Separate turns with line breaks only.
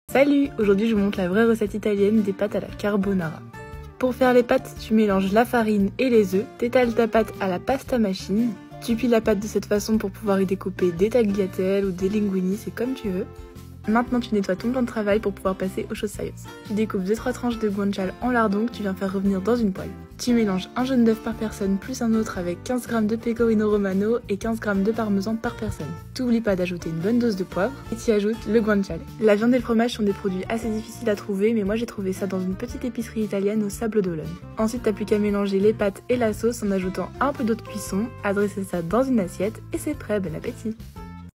Salut! Aujourd'hui je vous montre la vraie recette italienne des pâtes à la carbonara. Pour faire les pâtes, tu mélanges la farine et les œufs, t'étales ta pâte à la pasta machine, tu plies la pâte de cette façon pour pouvoir y découper des tagliatelles ou des linguini, c'est comme tu veux. Maintenant tu nettoies ton plan de travail pour pouvoir passer aux choses sérieuses. Tu découpes 2-3 tranches de guanciale en lardon que tu viens faire revenir dans une poêle. Tu mélanges un jaune d'œuf par personne plus un autre avec 15 g de pecorino romano et 15 g de parmesan par personne. T'oublies pas d'ajouter une bonne dose de poivre et tu ajoutes le guanciale. La viande et le fromage sont des produits assez difficiles à trouver, mais moi j'ai trouvé ça dans une petite épicerie italienne au Sable d'Olonne. Ensuite t'as plus qu'à mélanger les pâtes et la sauce en ajoutant un peu d'eau de cuisson, à dresser ça dans une assiette et c'est prêt, bon appétit!